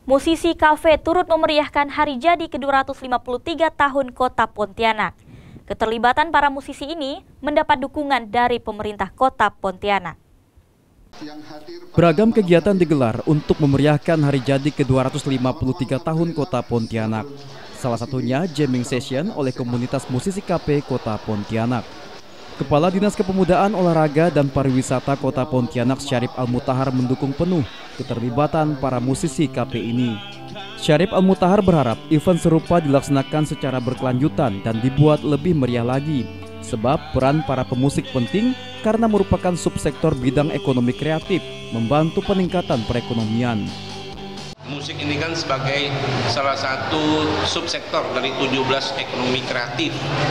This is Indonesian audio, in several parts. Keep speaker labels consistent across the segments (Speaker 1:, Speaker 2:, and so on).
Speaker 1: Musisi kafe turut memeriahkan hari jadi ke-253 tahun Kota Pontianak. Keterlibatan para musisi ini mendapat dukungan dari pemerintah Kota Pontianak.
Speaker 2: Beragam kegiatan digelar untuk memeriahkan hari jadi ke-253 tahun Kota Pontianak. Salah satunya jamming session oleh komunitas musisi kafe Kota Pontianak. Kepala Dinas Kepemudaan, Olahraga, dan Pariwisata Kota Pontianak Syarif Al-Mutahar mendukung penuh keterlibatan para musisi KP ini. Syarif Al-Mutahar berharap event serupa dilaksanakan secara berkelanjutan dan dibuat lebih meriah lagi. Sebab peran para pemusik penting karena merupakan subsektor bidang ekonomi kreatif, membantu peningkatan perekonomian.
Speaker 3: Musik ini kan sebagai salah satu subsektor dari 17 ekonomi kreatif.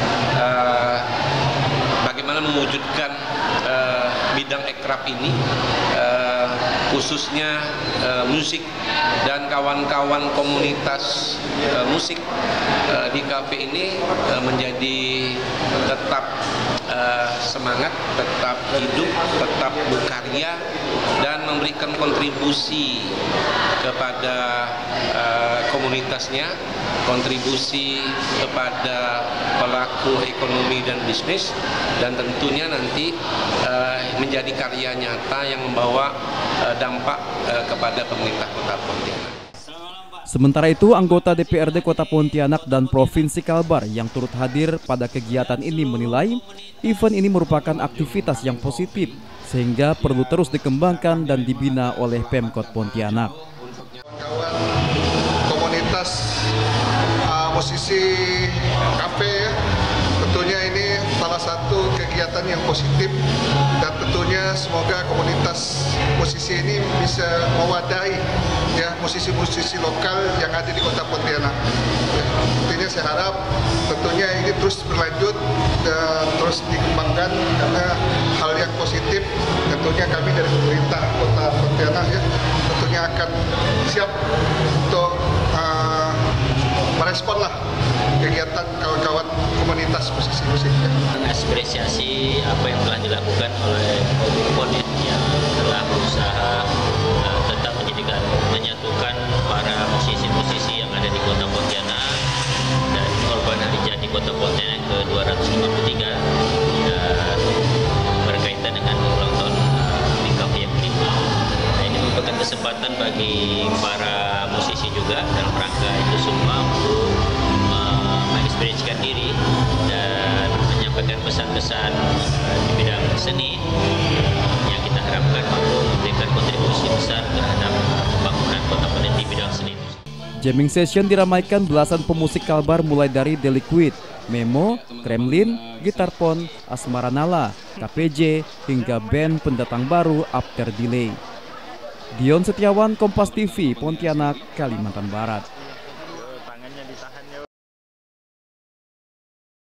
Speaker 3: Bagaimana mewujudkan bidang ekraf ini, khususnya musik dan kawan-kawan komunitas musik di kafe ini menjadi tetap semangat, tetap hidup, tetap berkarya, dan memberikan kontribusi kepada komunitasnya, kontribusi kepada pelaku ekonomi dan bisnis, dan tentunya nanti menjadi karya nyata yang membawa dampak kepada pemerintah Kota Pontianak.
Speaker 2: Sementara itu, anggota DPRD Kota Pontianak dan Provinsi Kalbar yang turut hadir pada kegiatan ini menilai event ini merupakan aktivitas yang positif sehingga perlu terus dikembangkan dan dibina oleh Pemkot Pontianak.
Speaker 4: Komunitas musisi kafe, tentunya ini salah satu kegiatan yang positif, dan tentunya semoga komunitas musisi ini bisa mewadahi ya musisi-musisi lokal yang ada di Kota Pontianak. Tentunya saya harap tentunya ini terus berlanjut dan terus dikembangkan, karena hal yang positif tentunya kami dari pemerintah Kota Pontianak ya tentunya akan siap untuk meresponlah kegiatan kawan-kawan komunitas musisi musiknya.
Speaker 5: Mengapresiasi apa yang telah dilakukan oleh Kominfo yang telah berusaha tetap menyatukan para musisi-musisi yang ada di Kota Pontianak dan korban hari jadi Kota Pontianak ke-253 dan berkaitan dengan ulang tahun Mikaf yang kelima. Nah, ini merupakan kesempatan bagi para musisi juga dalam rangka itu semua untuk mengekspresikan diri dan menyampaikan pesan-pesan di bidang seni yang kita harapkan mampu memberikan kontribusi besar terhadap pembangunan Kota Pontianak di bidang seni.
Speaker 2: Jamming session diramaikan belasan pemusik Kalbar mulai dari The Liquid, Memo, Kremlin, Gitarpon, Asmara Nala, KPJ, hingga band pendatang baru After Delay. Dion Setiawan, Kompas TV, Pontianak, Kalimantan Barat.